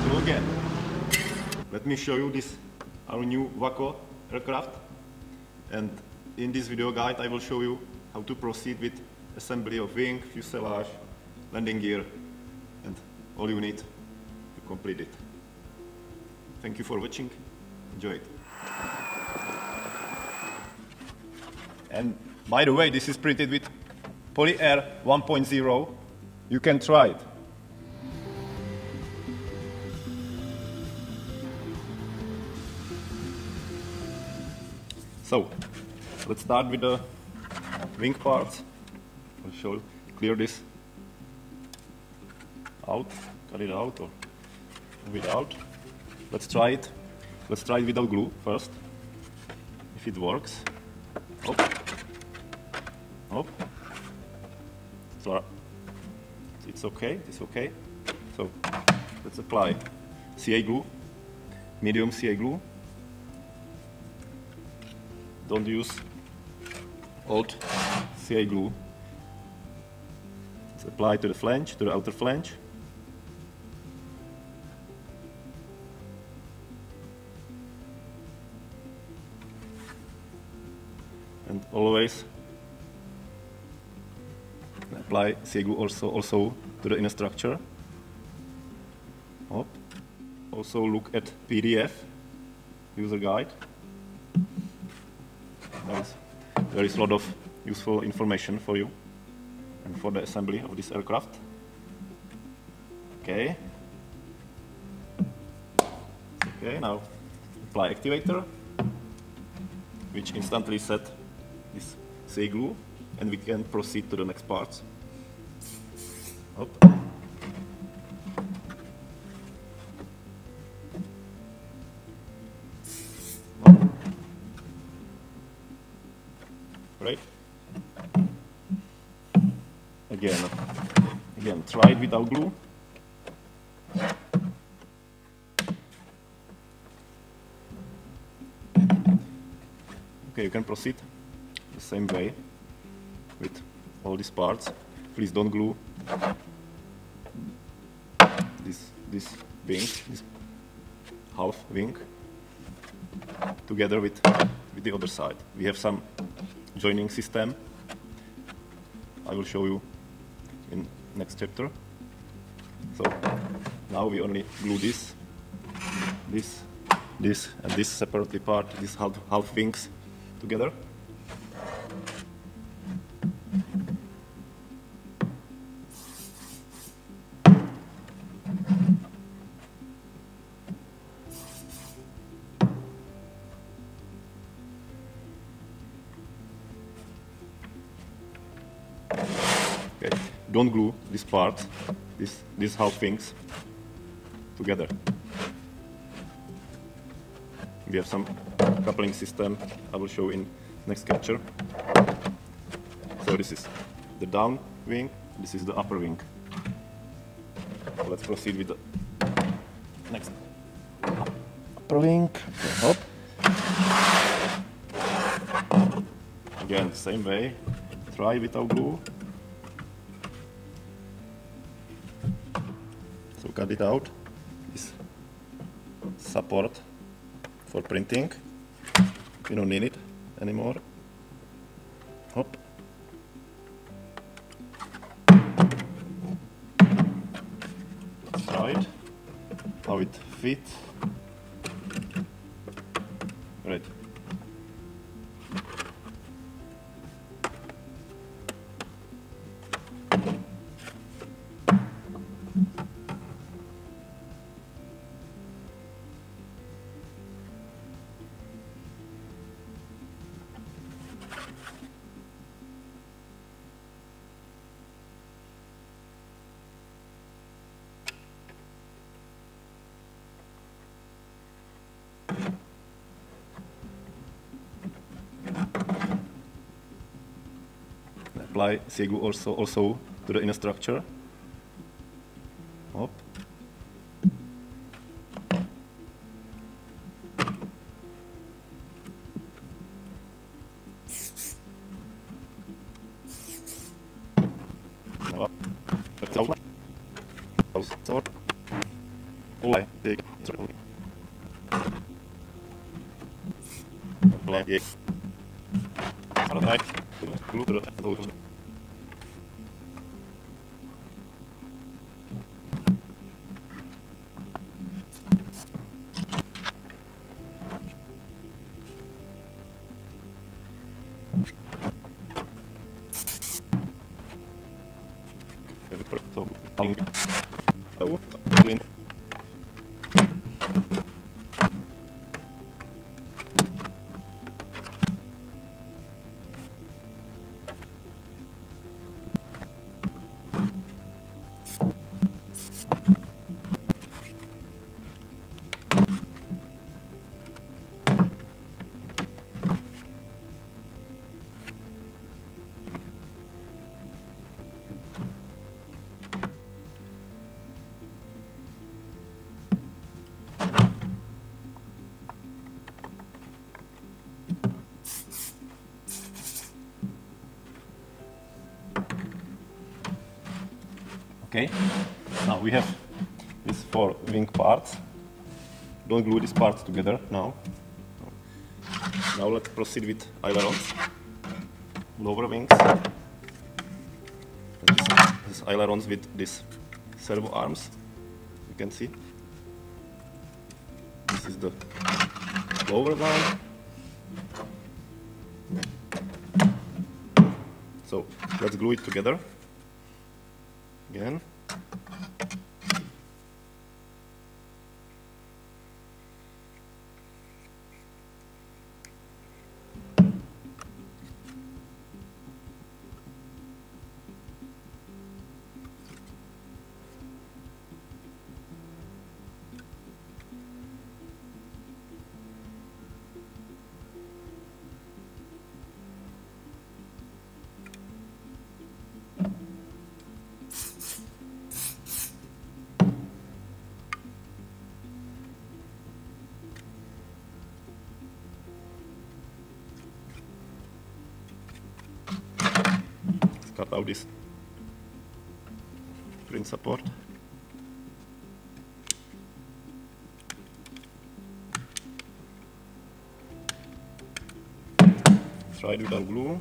Hello again. Let me show you this our new WACO aircraft, and in this video guide I will show you how to proceed with assembly of wing, fuselage, landing gear and all you need to complete it. Thank you for watching. Enjoy it. And by the way, this is printed with Poly-Air 1.0. You can try it. So, let's start with the wing parts. I'll clear this out, cut it out or move it out. Let's try it. Let's try it without glue first, if it works. Hop. Hop. So, it's okay, it's okay. So, let's apply CA glue, medium CA glue. Don't use old CA glue. Let's apply to the flange, to the outer flange. And always apply CA glue also to the inner structure. Hop. Also look at PDF, user guide. There is a lot of useful information for you and for the assembly of this aircraft. Okay. Okay, now apply activator, which instantly set this CA glue, and we can proceed to the next parts. Hop. Right. Again, try it without glue. Okay, you can proceed the same way with all these parts. Please don't glue this wing, this half wing, together with the other side. We have some joining system. I will show you in next chapter. So now we only glue this and this separately part, these half wings together. Okay. Don't glue this part, these half wings together. We have some coupling system I will show in next capture. So this is the down wing, this is the upper wing. So let's proceed with the next upper wing. Hop. Again, same way. Try without glue. So cut it out. This support for printing. You don't need it anymore. Hop. Try it. How it fits. Right. Apply CA glue also to the inner structure. Hop. Okay, now we have these 4 wing parts. Don't glue these parts together now. Now let's proceed with ailerons. Lower wings. These ailerons with these servo arms. You can see. This is the lower one. So let's glue it together. Again. Cut out this print support. Try it without glue.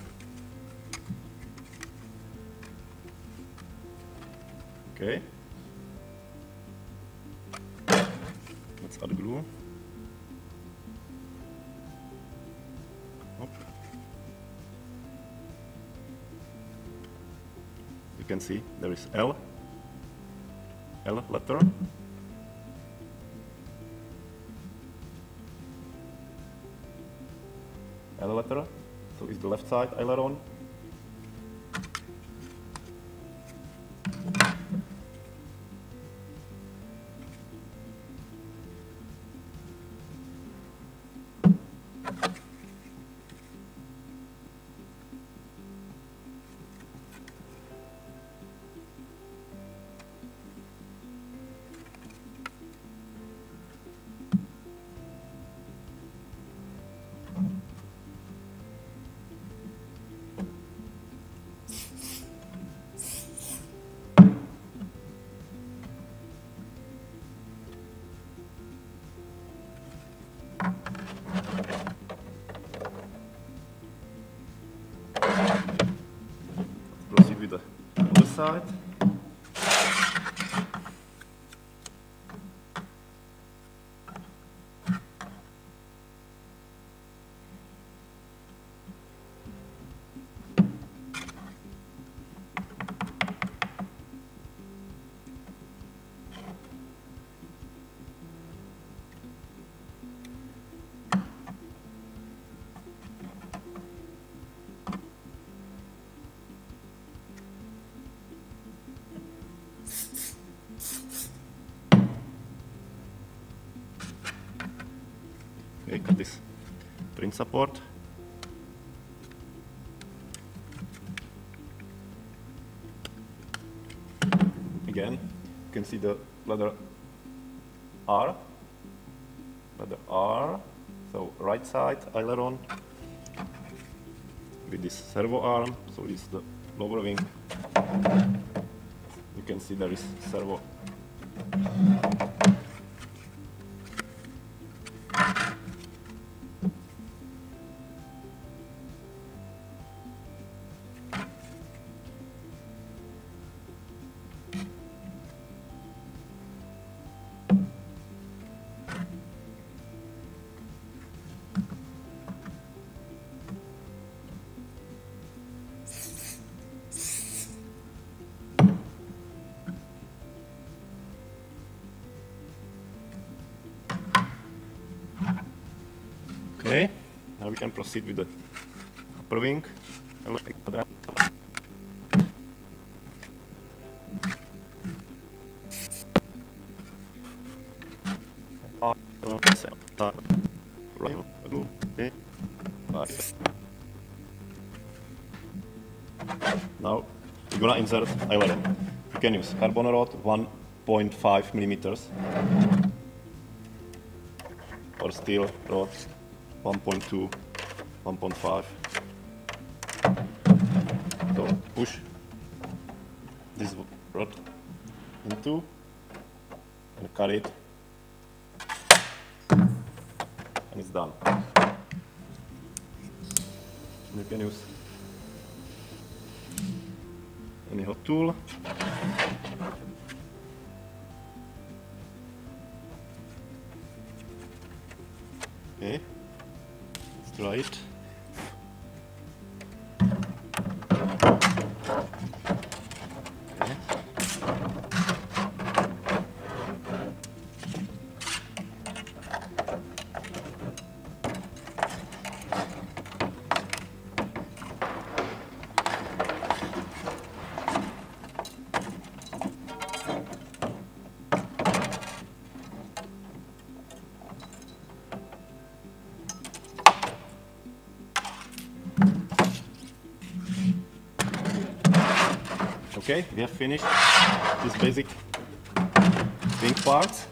Okay. Let's add glue. Hop. You can see there is L letter. L letter, so it's the left side aileron. Proceed with the other side. Okay, cut this print support. Again, you can see the letter R. Letter R. So right side aileron with this servo arm. So this is the lower wing. You can see there is servo Okay, now we can proceed with the upper wing. Now we're gonna insert aileron. You can use carbon rod 1.5 millimeters or steel rod 1.2, 1.5. So push this rod into and carry it, and it's done. You can use any hot tool. Okay, let's try it. Okay. Okay, we have finished this basic wing parts.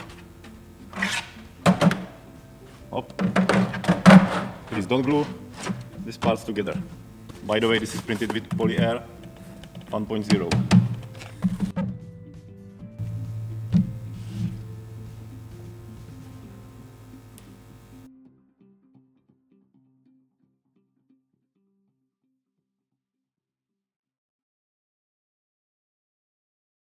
Please don't glue these parts together. By the way, this is printed with poly air 1.0.